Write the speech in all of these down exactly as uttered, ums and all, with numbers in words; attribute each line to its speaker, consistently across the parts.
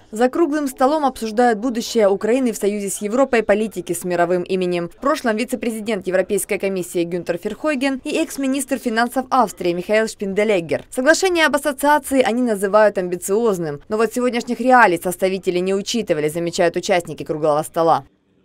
Speaker 1: За круглым столом обсуждают будущее Украины в союзе с Европой политики с мировым именем. В прошлом вице-президент Европейской комиссии Гюнтер Ферхойген и экс-министр финансов Австрии Михаил Шпинделеггер. Соглашение об ассоциации они называют амбициозным, но вот сегодняшних реалий составители не учитывали, замечают участники круглого стола.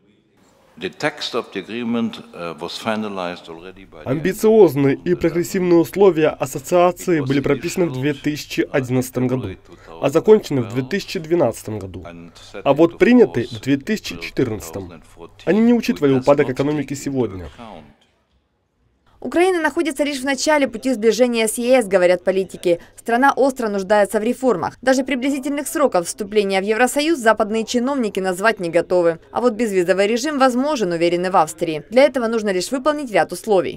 Speaker 2: Амбициозные и прогрессивные условия ассоциации были прописаны в две тысячи одиннадцатом году, а закончены в две тысячи двенадцатом году, а вот приняты в две тысячи четырнадцатом. Они не учитывали упадок экономики сегодня.
Speaker 1: Украина находится лишь в начале пути сближения с ЕС, говорят политики. Страна остро нуждается в реформах. Даже приблизительных сроков вступления в Евросоюз западные чиновники назвать не готовы. А вот безвизовый режим возможен, уверены в Австрии. Для этого нужно лишь выполнить ряд условий.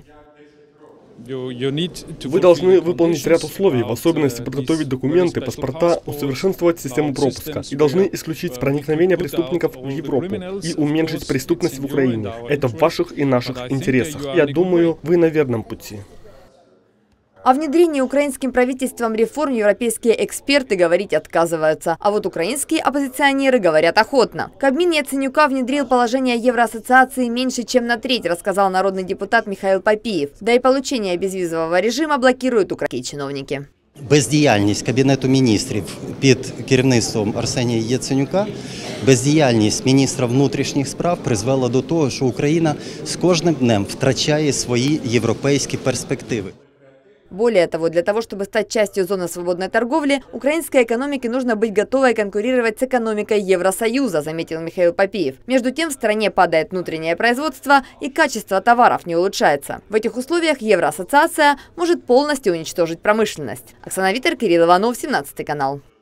Speaker 2: Вы должны выполнить ряд условий, в особенности подготовить документы, паспорта, усовершенствовать систему пропуска. И должны исключить проникновение преступников в Европу и уменьшить преступность в Украине. Это в ваших и наших интересах. Я думаю, вы на верном пути.
Speaker 1: О внедрении украинским правительством реформ европейские эксперты говорить отказываются. А вот украинские оппозиционеры говорят охотно. Кабмин Яценюка внедрил положение Евроассоциации меньше, чем на треть, рассказал народный депутат Михаил Папиев. Да и получение безвизового режима блокируют украинские чиновники.
Speaker 3: Бездіяльність Кабінету міністрів під керівництвом Арсенія Яценюка, бездіяльність міністра внутрішніх справ призвела до того, що Україна з кожним днем втрачає свої європейські перспективи.
Speaker 1: Более того, для того, чтобы стать частью зоны свободной торговли, украинской экономике нужно быть готовой конкурировать с экономикой Евросоюза, заметил Михаил Папиев. Между тем, в стране падает внутреннее производство и качество товаров не улучшается. В этих условиях Евроассоциация может полностью уничтожить промышленность. Оксана Витер, Кирилл Иванов, семнадцатый канал.